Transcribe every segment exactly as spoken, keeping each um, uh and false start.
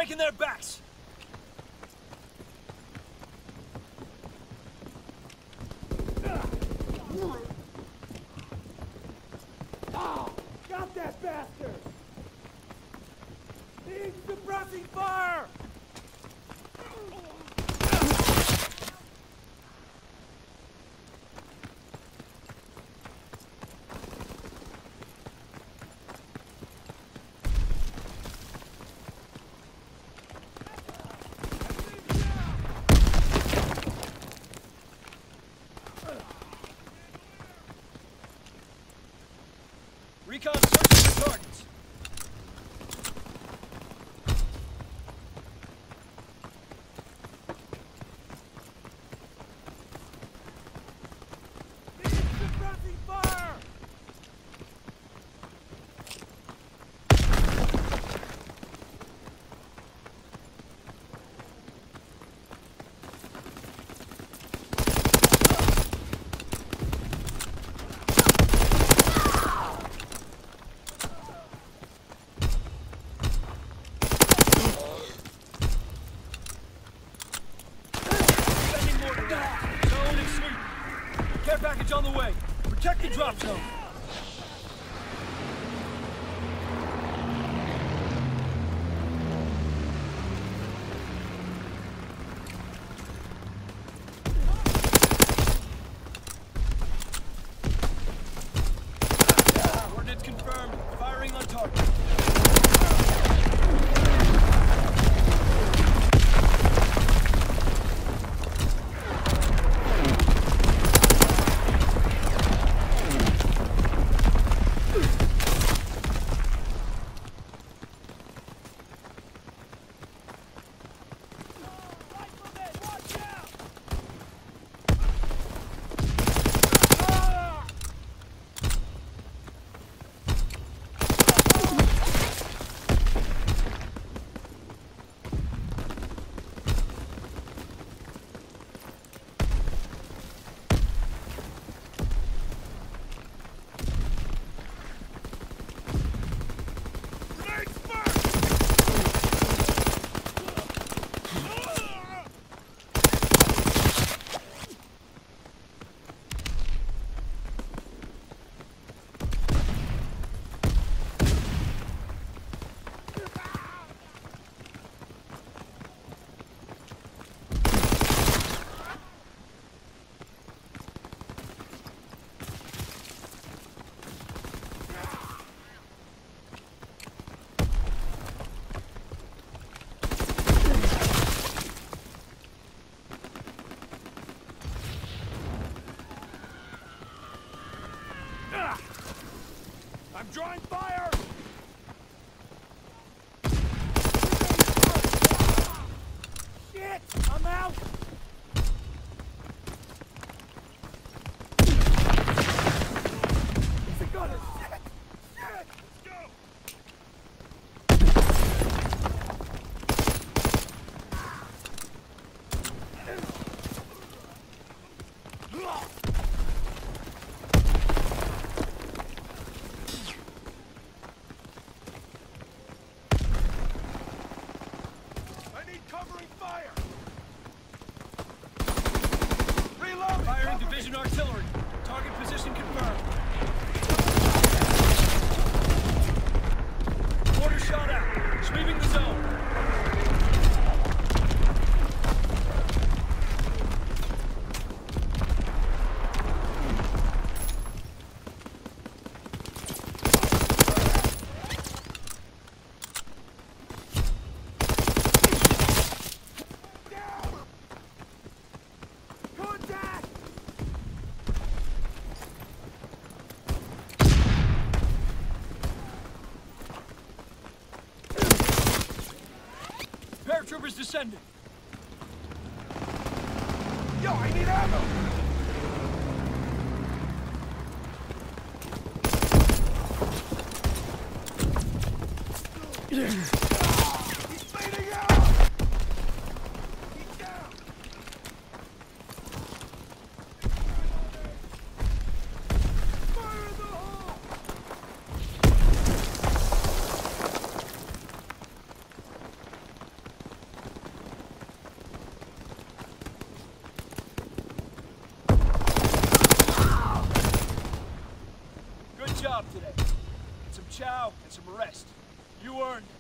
taking their backs! Oh, got that bastard! He's suppressing fire! Recon searching for targets. He's suppressing fire! Sending more to that. Zone is sweeping. Care package on the way. Protect the drop zone. Coordinates confirmed. Firing on target. I'm drawing fire! Shit! I'm out! It's a gunner! Shit! Shit! Let's go! Covering fire! Reload! Firing division artillery. Target position confirmed. Mortar shot out. Sweeping the zone. Paratroopers descending. Yo, I need ammo! He's fading out! He's down! Fire in the hole! job today. Get some chow and some rest. You earned it.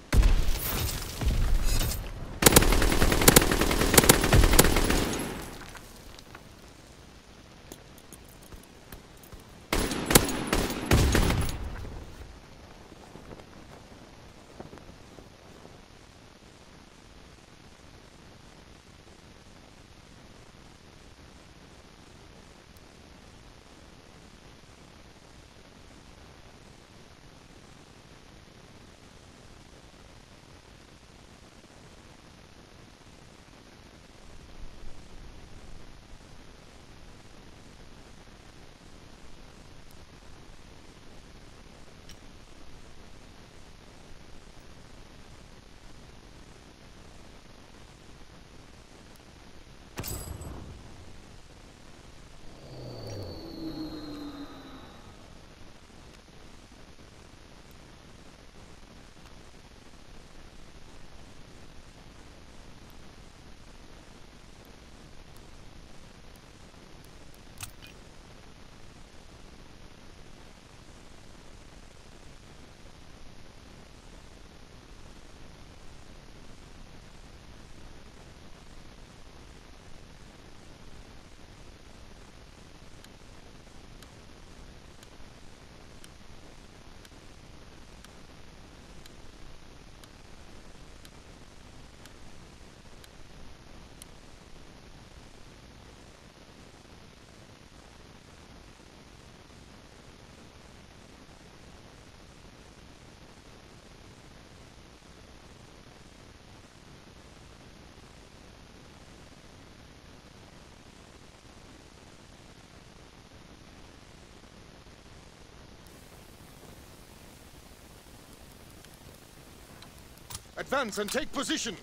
Advance and take position!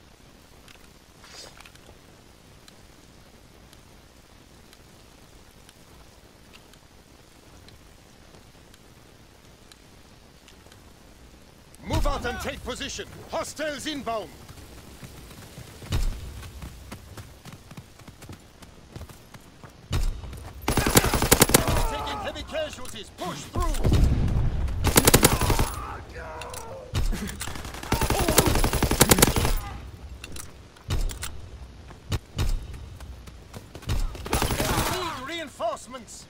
Move out and take position! Hostiles inbound! Taking heavy casualties! Push through! Reinforcements!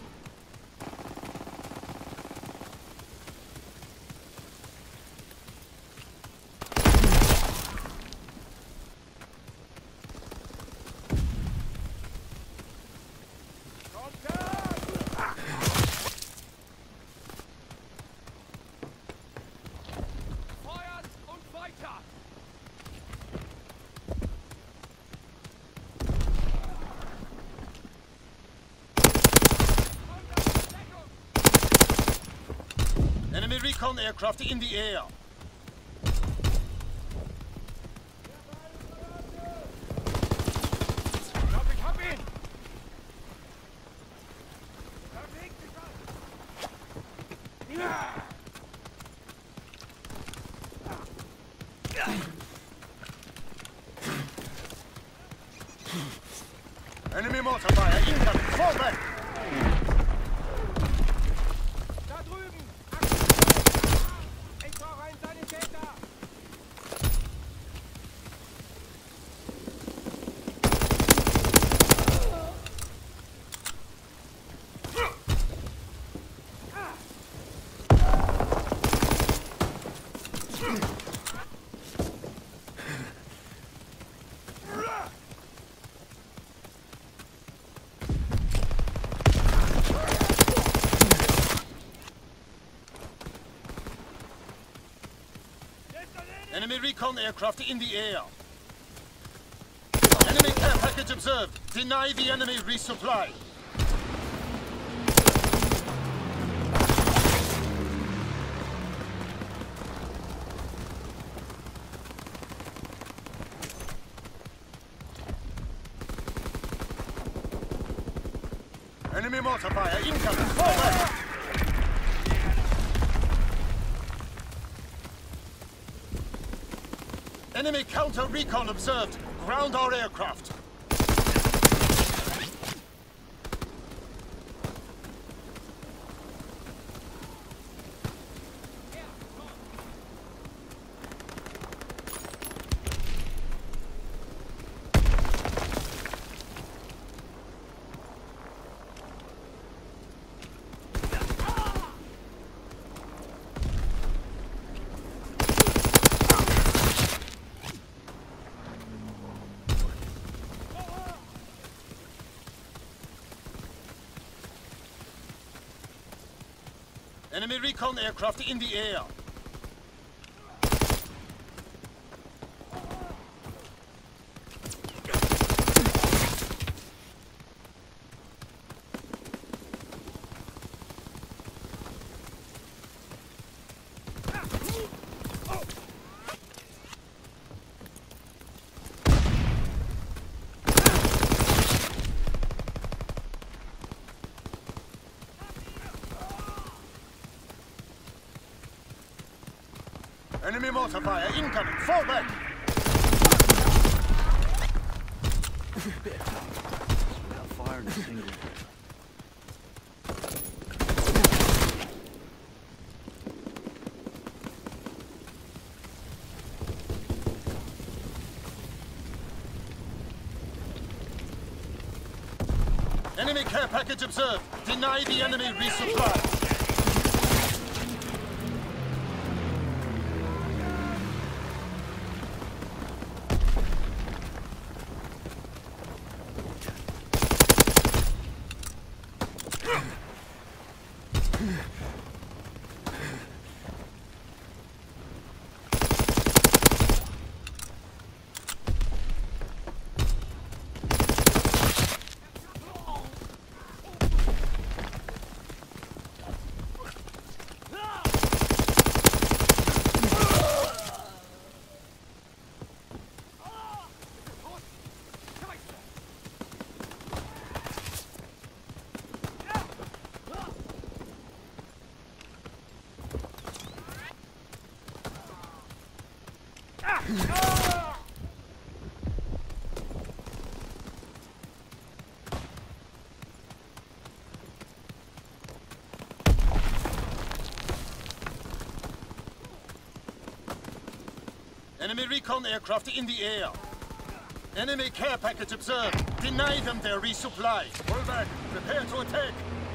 Enemy recon aircraft in the air. Hab hab ihn! Enemy mortar fire incoming! Fall back! Enemy recon aircraft in the air. Enemy care package observed. Deny the enemy resupply. Enemy mortar fire incoming. Forward! Enemy counter recon observed. Ground our aircraft. Enemy recon aircraft in the air. Enemy mortar fire incoming! Fall back! Without firing a single. Enemy care package observed. Deny the enemy resupply. Enemy recon aircraft in the air. Enemy care package observed. Deny them their resupply. Fall back. Prepare to attack.